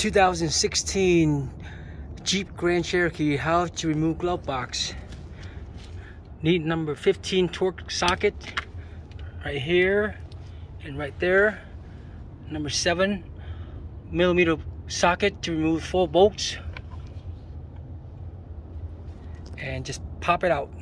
2016 Jeep Grand Cherokee, how to remove glove box. Need number 15 TORX socket right here and right there. Number 7mm socket to remove 4 bolts, and just pop it out.